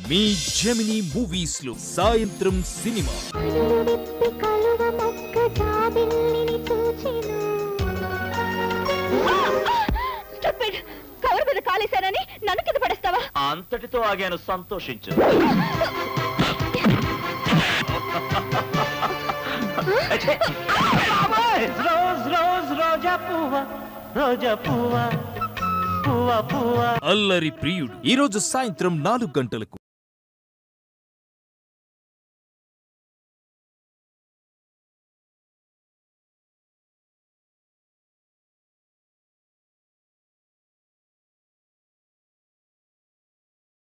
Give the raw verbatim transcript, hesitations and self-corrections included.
మీ Gemini movies లో సాయంత్రం cinema. Cover మీద కాలేశానని నన్ను కింద పడేస్తావా? అంతటితో ఆగాను, సంతోషించు. రోజ్ రోజ్ రోజా పువ్వా, రోజా పువ్వా, పువ్వా పువ్వా. అల్లరి ప్రియుడు ఈ రోజు సాయంత్రం నాలుగు గంటలకు.